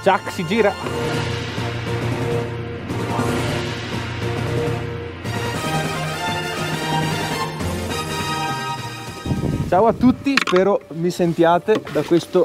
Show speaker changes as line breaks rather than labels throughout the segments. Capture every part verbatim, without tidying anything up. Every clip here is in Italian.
Chuck si gira. Ciao a tutti, spero mi sentiate da questo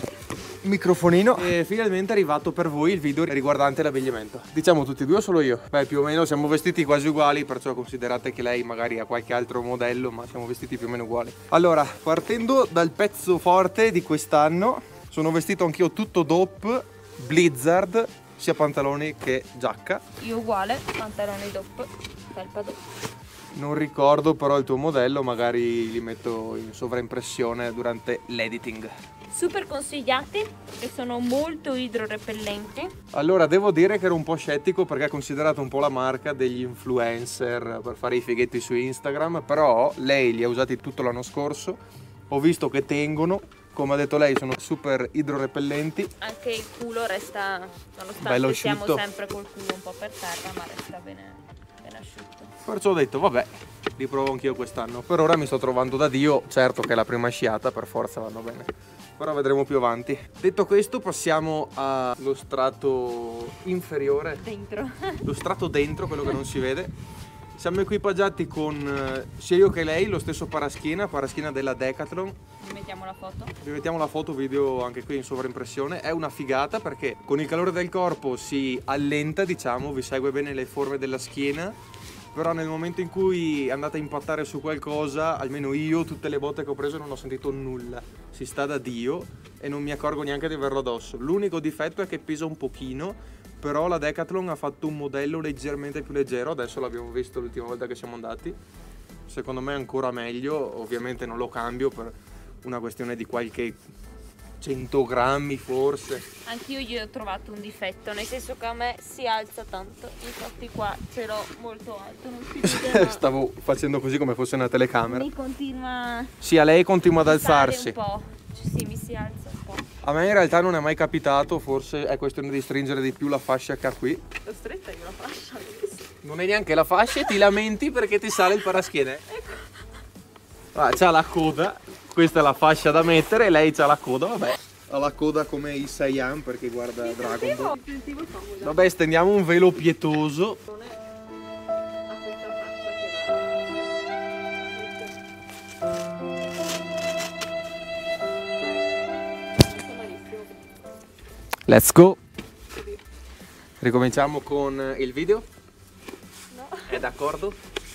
microfonino. E finalmente è arrivato per voi il video riguardante l'abbigliamento. Diciamo tutti e due o solo io? Beh, più o meno siamo vestiti quasi uguali, perciò considerate che lei magari ha qualche altro modello, ma siamo vestiti più o meno uguali. Allora, partendo dal pezzo forte di quest'anno, sono vestito anch'io tutto DOP, Blizzard, sia pantaloni che giacca.
Io uguale, pantaloni DOP, felpa DOP.
Non ricordo però il tuo modello, magari li metto in sovraimpressione durante l'editing.
Super consigliati e sono molto idrorepellenti.
Allora devo dire che ero un po' scettico perché è considerata un po' la marca degli influencer per fare i fighetti su Instagram, però lei li ha usati tutto l'anno scorso, ho visto che tengono, come ha detto lei sono super idrorepellenti.
Anche il culo resta, nonostante
bello
siamo
asciutto.
sempre col culo un po' per terra, ma resta bene, bene asciutto.
Perciò ho detto vabbè, li provo anch'io quest'anno. Per ora mi sto trovando da Dio, certo che è la prima sciata, per forza vanno bene, però vedremo più avanti. Detto questo passiamo allo strato inferiore.
Dentro.
Lo strato dentro, quello che non si vede. Siamo equipaggiati con sia io che lei lo stesso paraschiena, paraschiena della Decathlon.
Vi mettiamo la foto.
Vi mettiamo la foto, video anche qui in sovraimpressione. È una figata perché con il calore del corpo si allenta, diciamo, vi segue bene le forme della schiena. Però nel momento in cui andate a impattare su qualcosa, almeno io, tutte le botte che ho preso non ho sentito nulla. Si sta da Dio e non mi accorgo neanche di averlo addosso. L'unico difetto è che pesa un pochino, però la Decathlon ha fatto un modello leggermente più leggero, adesso l'abbiamo visto l'ultima volta che siamo andati. Secondo me è ancora meglio, ovviamente non lo cambio per una questione di qualche cento grammi forse.
Anch'io gli ho trovato un difetto, nel senso che a me si alza tanto, infatti qua ce l'ho molto alto, non si vede, ma
Stavo facendo così come fosse una telecamera.
mi continua
Sì, a lei continua ad
a sale
alzarsi.
un po', sì, mi si alza un po'.
A me in realtà non è mai capitato, forse è questione di stringere di più la fascia che ha qui.
L'ho stretta io la fascia.
Non è neanche la fascia e ti lamenti perché ti sale il paraschiene. Ah, c'ha la coda, questa è la fascia da mettere e lei c'ha la coda, vabbè. Ha la coda come i Saiyan perché guarda Dragon Ball. Vabbè, stendiamo un velo pietoso. Let's go. Ricominciamo con il video?
No.
È d'accordo?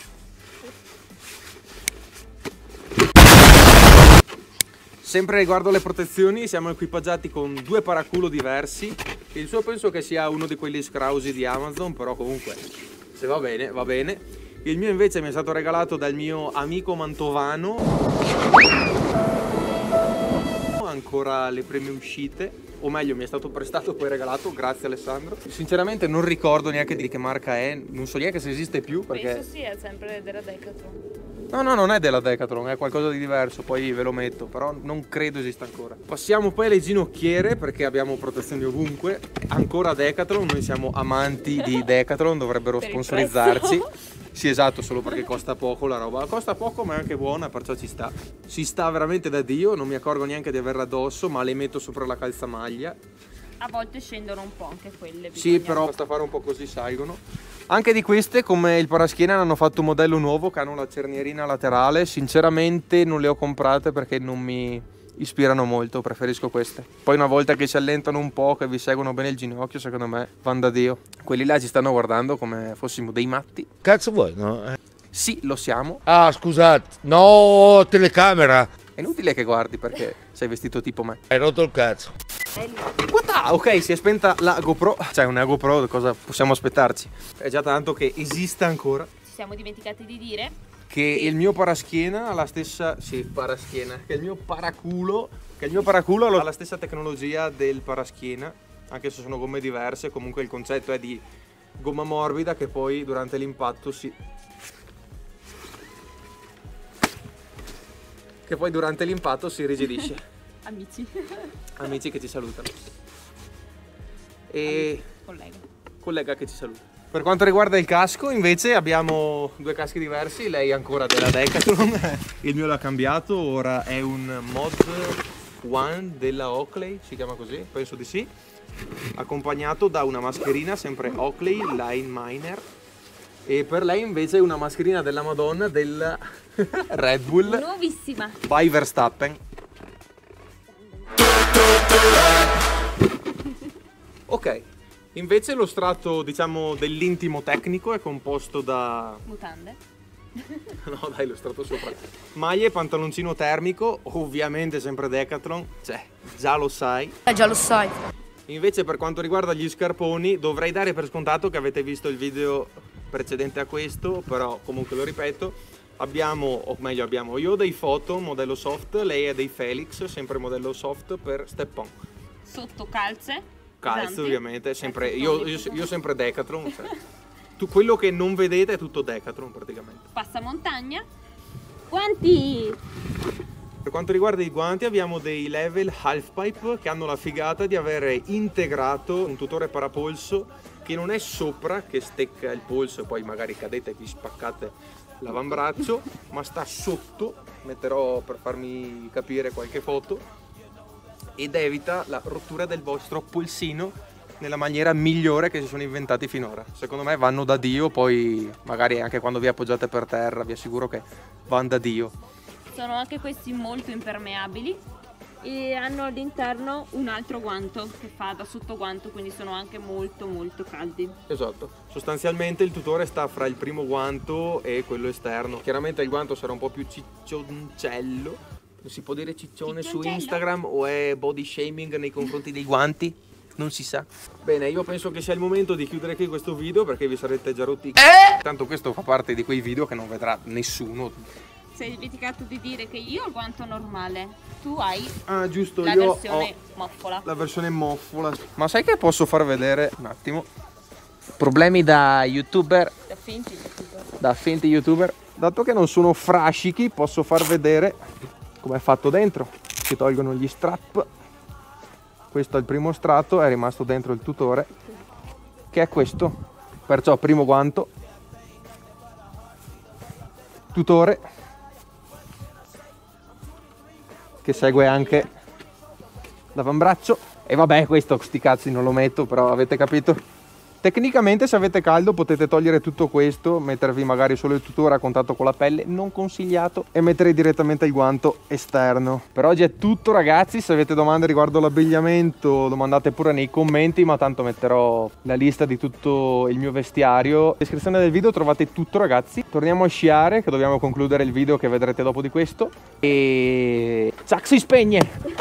Sempre riguardo le protezioni siamo equipaggiati con due paraculo diversi. Il suo penso che sia uno di quelli scrausi di Amazon, però comunque se va bene va bene. Il mio invece mi è stato regalato dal mio amico mantovano. Ancora le prime uscite, o meglio mi è stato prestato poi regalato, grazie Alessandro. Sinceramente non ricordo neanche di che marca è, non so neanche se esiste più perché...
Penso sia sempre della Decathlon.
No, no, non è della Decathlon, è qualcosa di diverso, poi ve lo metto, però non credo esista ancora. Passiamo poi alle ginocchiere perché abbiamo protezioni ovunque, ancora Decathlon, noi siamo amanti di Decathlon, dovrebbero
Per il
sponsorizzarci.
prezzo.
Sì, esatto, solo perché costa poco la roba, costa poco ma è anche buona, perciò ci sta. Si sta veramente da Dio, non mi accorgo neanche di averla addosso, ma le metto sopra la calzamaglia.
A volte scendono un po' anche quelle.
Sì,
bisogna-
però basta fare un po' così salgono. Anche di queste, come il paraschiena, hanno fatto un modello nuovo che hanno la cernierina laterale. Sinceramente non le ho comprate perché non mi ispirano molto, preferisco queste. Poi una volta che si allentano un po', che vi seguono bene il ginocchio, secondo me van da Dio. Quelli là ci stanno guardando come fossimo dei matti.
Cazzo vuoi, no?
Sì, lo siamo.
Ah, scusate. No, telecamera.
È inutile che guardi perché sei vestito tipo me.
Hai rotto il cazzo.
È lì.
What the? Ok, si è spenta la GoPro. Cioè una GoPro, cosa possiamo aspettarci? È già tanto che esista ancora.
Ci siamo dimenticati di dire
Che il mio paraschiena ha la stessa... Sì, paraschiena. Che il mio paraculo... Che il mio paraculo ha la stessa tecnologia del paraschiena. Anche se sono gomme diverse. Comunque il concetto è di gomma morbida che poi durante l'impatto si... Che poi durante l'impatto si irrigidisce.
amici.
Amici che ci salutano. E...
Collega.
collega che ci saluta. Per quanto riguarda il casco invece abbiamo due caschi diversi, lei ancora della Decathlon, il mio l'ha cambiato, ora è un Mod One della Oakley, si chiama così, penso di sì. accompagnato da una mascherina sempre Oakley Line Miner, e per lei invece una mascherina della Madonna del Red Bull
Nuovissima.
by Verstappen. Ok, invece lo strato, diciamo, dell'intimo tecnico è composto da...
Mutande.
No dai, lo strato sopra. Maglie e pantaloncino termico, ovviamente sempre Decathlon, cioè già lo sai.
Eh, già lo sai.
Invece per quanto riguarda gli scarponi, dovrei dare per scontato che avete visto il video precedente a questo, però comunque lo ripeto, abbiamo, o meglio abbiamo, io dei Foto modello soft, lei è dei Felix, sempre modello soft per Step-on.
Sotto calze.
Calze
pesanti.
ovviamente, sempre,
Calze
io,
toniche.
io, io sempre Decathlon, cioè, tu, quello che non vedete è tutto Decathlon praticamente.
Passamontagna. Guanti.
Per quanto riguarda i guanti abbiamo dei Level Halfpipe che hanno la figata di avere integrato un tutore parapolso che non è sopra, che stecca il polso e poi magari cadete e vi spaccate l'avambraccio, ma sta sotto, metterò per farmi capire qualche foto, ed evita la rottura del vostro polsino nella maniera migliore che si sono inventati finora. Secondo me vanno da Dio, poi magari anche quando vi appoggiate per terra vi assicuro che vanno da Dio.
Sono anche questi molto impermeabili e hanno all'interno un altro guanto che fa da sottoguanto, quindi sono anche molto molto caldi.
Esatto, sostanzialmente il tutore sta fra il primo guanto e quello esterno. Chiaramente il guanto sarà un po' più ciccioncello. Si può dire ciccione su
Ciccioncello?
Instagram o è body shaming nei confronti dei guanti? Non si sa. Bene, io penso che sia il momento di chiudere qui questo video perché vi sarete già rotti. Eh! Tanto questo fa parte di quei video che non vedrà nessuno.
Sei dimenticato di dire che io ho il guanto normale, tu hai
Ah, giusto,
la
io
versione
ho
moffola.
la versione moffola. Ma sai che posso far vedere un attimo? Problemi da youtuber,
Da finti youtuber.
da finti youtuber. Dato che non sono frascichi, posso far vedere come è fatto dentro. Si tolgono gli strap. Questo è il primo strato, è rimasto dentro il tutore, che è questo. Perciò primo guanto, tutore, che segue anche l'avambraccio. E vabbè, questo sti cazzi non lo metto, però avete capito. Tecnicamente se avete caldo potete togliere tutto questo, mettervi magari solo il tutore a contatto con la pelle, non consigliato, e mettere direttamente il guanto esterno. Per oggi è tutto ragazzi, se avete domande riguardo l'abbigliamento domandate pure nei commenti, ma tanto metterò la lista di tutto il mio vestiario. In descrizione del video trovate tutto ragazzi. Torniamo a sciare che dobbiamo concludere il video che vedrete dopo di questo. E... Zac si spegne!